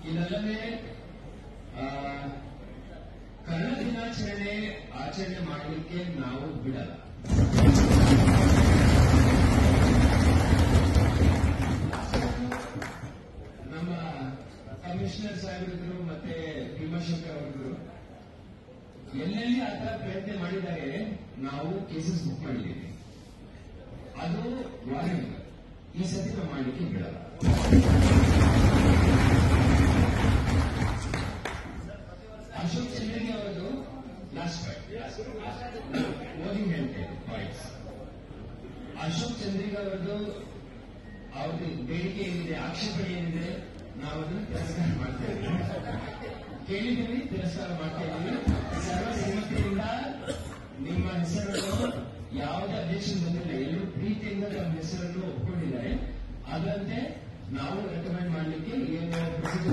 ಇದಲ್ಲದೆ ಕನ್ನಡ ದಿನಾಚರಣೆ ಆಚರಣೆ ಮಾಡಲಿಕ್ಕೆ ನಾವು ಬಿಡಲ್ಲ. ನಮ್ಮ ಕಮಿಷನರ್ ಸಾಹೇಬರಿದ್ರು ಮತ್ತೆ ಭೀಮಾಶಂಕರ್ ಅವರಿದ್ರು ಎಲ್ಲೆಲ್ಲಿ ಆ ತರ ಪ್ರಯತ್ನ ಮಾಡಿದ್ದಾರೆ, ನಾವು ಕೇಸಸ್ ಬುಕ್ ಮಾಡಿದ್ದೀವಿ. ಅದು ವಾರಂಟ್. ಈ ಸತಿ ನಾವು ಮಾಡಲಿಕ್ಕೆ ಬಿಡಲ್ಲ. ಅಶೋಕ್ ಚಂದ್ರಗಿ ಅವರದು ಲಾಸ್ಟ್ ಓದಿ ಹೇಳ್ತೇವೆ ಪಾಯಿಂಟ್ಸ್. ಅಶೋಕ್ ಚಂದ್ರಗಿ ಅವರದು ಅವ್ರದ್ದು ಬೇಡಿಕೆ ಏನಿದೆ, ಆಕ್ಷೇಪಣೆ ಏನಿದೆ, ನಾವು ಅದನ್ನು ತಿರಸ್ಕಾರ ಮಾಡ್ತಾ ಇದ್ದೀವಿ. ಕೇಳಿದ್ದೀವಿ, ತಿರಸ್ಕಾರ ಮಾಡ್ತಾ ಇದ್ದೀವಿ. ಸರ್ವಸಮ್ಮತಿಯಿಂದ ನಿಮ್ಮ ಹೆಸರನ್ನು ಯಾವುದೇ ಅಬ್ಜೆಕ್ಷನ್ ಬಂದಿಲ್ಲ, ಎಲ್ಲರೂ ಪ್ರೀತಿಯಿಂದ ತಮ್ಮ ಹೆಸರನ್ನು ಒಪ್ಪಿಕೊಂಡಿದ್ದಾರೆ. ಅದರಂತೆ ನಾವು ರೆಕಮೆಂಡ್ ಮಾಡಲಿಕ್ಕೆ ಏನು ಪ್ರೊಸೀಜರ್